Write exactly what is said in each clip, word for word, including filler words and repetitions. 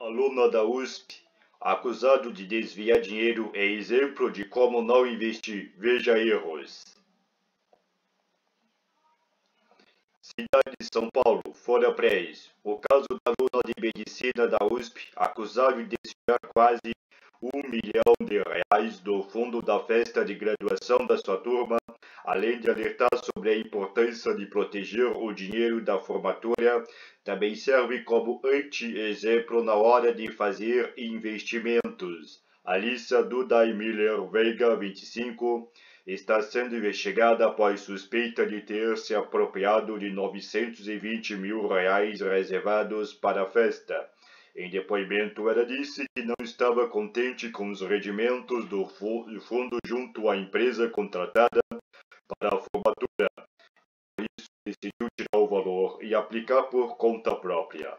Aluna da U S P, acusado de desviar dinheiro, é exemplo de como não investir. Veja erros. Cidade de São Paulo, Folha Press. O caso da aluna de medicina da U S P, acusada de desviar quase um milhão de reais do fundo da festa de graduação da sua turma, além de alertar sobre a importância de proteger o dinheiro da formatura, também serve como anti-exemplo na hora de fazer investimentos. Alissa Dudai Miller Veiga, vinte e cinco, está sendo investigada após suspeita de ter se apropriado de novecentos e vinte mil reais reservados para a festa. Em depoimento, ela disse que não estava contente com os rendimentos do fundo junto à empresa contratada para a formatura. Por isso, decidiu tirar o valor e aplicar por conta própria.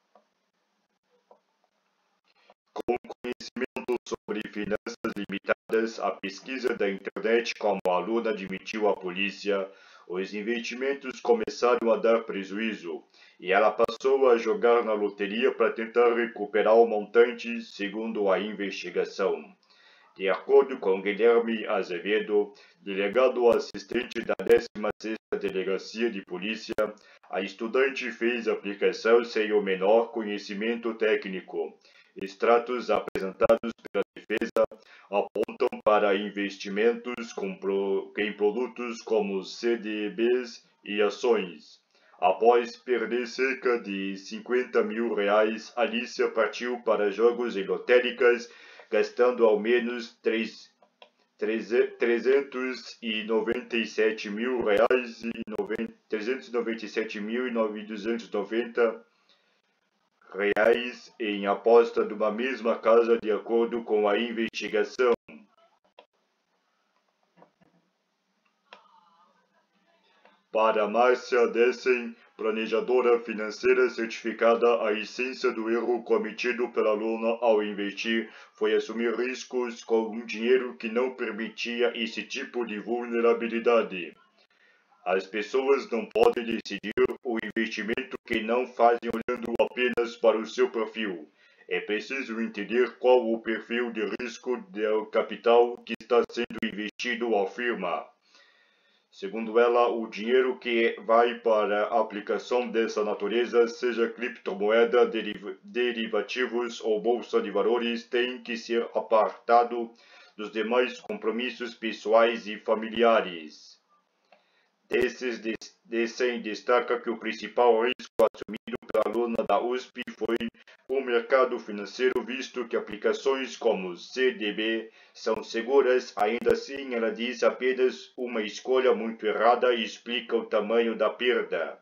Com conhecimento sobre finanças limitadas, a pesquisa da internet como a aluna admitiu à polícia, os investimentos começaram a dar prejuízo e ela passou a jogar na loteria para tentar recuperar o montante, segundo a investigação. De acordo com Guilherme Azevedo, delegado assistente da décima sexta Delegacia de Polícia, a estudante fez a aplicação sem o menor conhecimento técnico. Extratos apresentados pela defesa apontam para investimentos com pro, em produtos como C D Bs e ações. Após perder cerca de cinquenta mil reais, Alícia partiu para jogos e lotéricas, gastando ao menos trezentos e noventa e sete mil reais e trezentos e noventa e sete mil duzentos e noventa reais em aposta de uma mesma casa, de acordo com a investigação. Para Márcia Dessen, planejadora financeira certificada, a essência do erro cometido pela aluna ao investir foi assumir riscos com um dinheiro que não permitia esse tipo de vulnerabilidade. As pessoas não podem decidir o investimento que não fazem olhando apenas para o seu perfil. É preciso entender qual o perfil de risco do capital que está sendo investido, afirma. Segundo ela, o dinheiro que vai para a aplicação dessa natureza, seja criptomoeda, deriv derivativos ou bolsa de valores, tem que ser apartado dos demais compromissos pessoais e familiares. Desses, Dessen destaca que o principal risco assumido pela aluna da U S P foi o mercado financeiro, visto que aplicações como C D B são seguras. Ainda assim, ela diz apenas uma escolha muito errada e explica o tamanho da perda.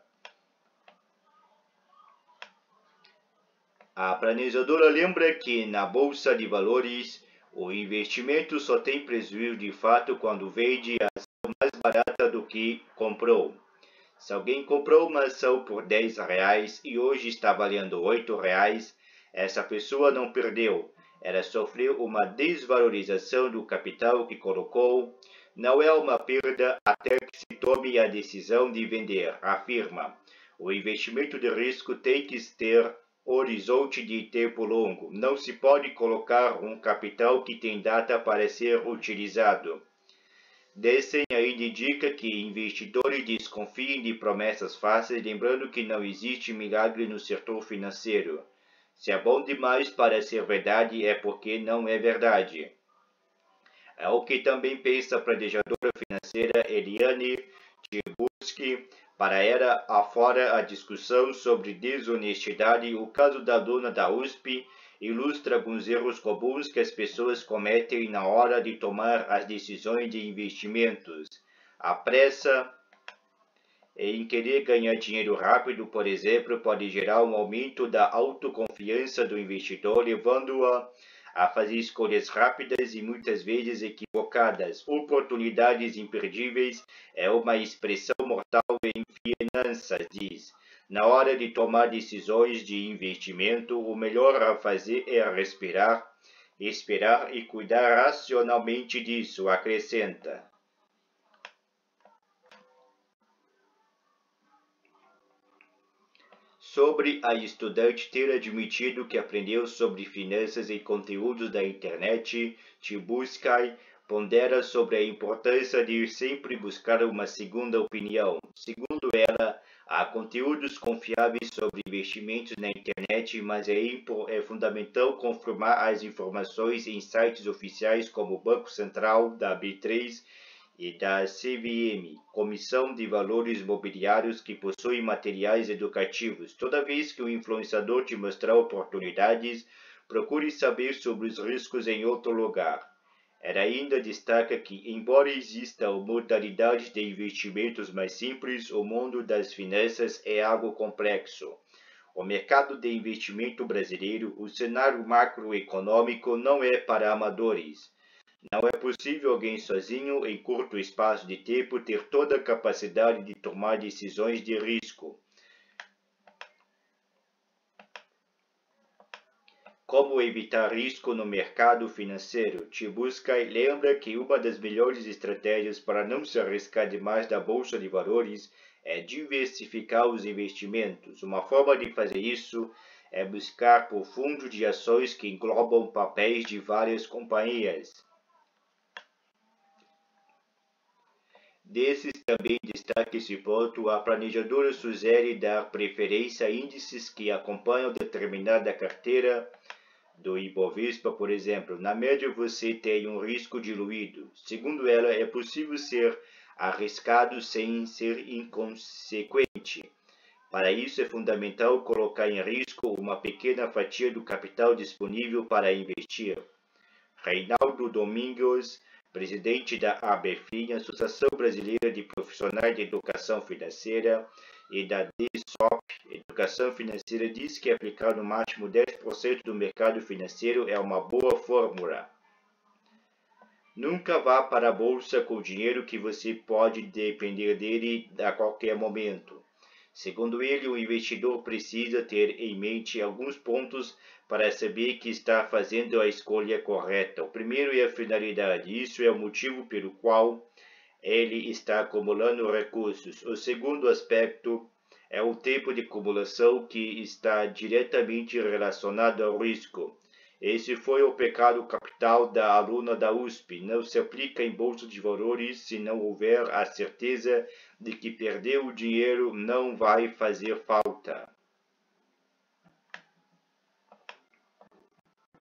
A planejadora lembra que na bolsa de valores o investimento só tem prejuízo de fato quando vende a ação mais barata do que comprou. Se alguém comprou uma ação por dez reais e hoje está valendo oito reais, essa pessoa não perdeu. Ela sofreu uma desvalorização do capital que colocou. Não é uma perda até que se tome a decisão de vender, afirma. O investimento de risco tem que ter horizonte de tempo longo. Não se pode colocar um capital que tem data para ser utilizado. Dessen ainda indica que investidores desconfiem de promessas fáceis, lembrando que não existe milagre no setor financeiro. Se é bom demais para ser verdade, é porque não é verdade. É o que também pensa a planejadora financeira Eliane Tiburski. Para ela, afora a discussão sobre desonestidade, o caso da dona da U S P ilustra alguns erros comuns que as pessoas cometem na hora de tomar as decisões de investimentos. A pressa em querer ganhar dinheiro rápido, por exemplo, pode gerar um aumento da autoconfiança do investidor, levando-a a fazer escolhas rápidas e muitas vezes equivocadas. Oportunidades imperdíveis é uma expressão mortal em finanças, diz. Na hora de tomar decisões de investimento, o melhor a fazer é respirar, esperar e cuidar racionalmente disso, acrescenta. Sobre a estudante ter admitido que aprendeu sobre finanças e conteúdos da internet, Chebysky pondera sobre a importância de sempre buscar uma segunda opinião. Segundo ela, há conteúdos confiáveis sobre investimentos na internet, mas é, é fundamental confirmar as informações em sites oficiais como o Banco Central, da B três e da C V M, Comissão de Valores Mobiliários, que possui materiais educativos. Toda vez que o influenciador te mostrar oportunidades, procure saber sobre os riscos em outro lugar. Ela ainda destaca que, embora exista modalidades de investimentos mais simples, o mundo das finanças é algo complexo. O mercado de investimento brasileiro, o cenário macroeconômico não é para amadores. Não é possível alguém sozinho, em curto espaço de tempo, ter toda a capacidade de tomar decisões de risco. Como evitar risco no mercado financeiro? Chebysky lembra que uma das melhores estratégias para não se arriscar demais na bolsa de valores é diversificar os investimentos. Uma forma de fazer isso é buscar por fundos de ações que englobam papéis de várias companhias. Desses também destaca esse ponto, a planejadora sugere dar preferência a índices que acompanham determinada carteira do Ibovespa, por exemplo. Na média, você tem um risco diluído. Segundo ela, é possível ser arriscado sem ser inconsequente. Para isso, é fundamental colocar em risco uma pequena fatia do capital disponível para investir. Reinaldo Domingos, presidente da A B F I, Associação Brasileira de Profissionais de Educação Financeira, e da D S O P, Educação Financeira, diz que aplicar no máximo dez por cento do mercado financeiro é uma boa fórmula. Nunca vá para a bolsa com dinheiro que você pode depender dele a qualquer momento. Segundo ele, o investidor precisa ter em mente alguns pontos para saber que está fazendo a escolha correta. O primeiro é a finalidade. Isso é o motivo pelo qual ele está acumulando recursos. O segundo aspecto é o tempo de acumulação, que está diretamente relacionado ao risco. Esse foi o pecado capital da aluna da U S P. Não se aplica em bolsa de valores se não houver a certeza de que perder o dinheiro não vai fazer falta.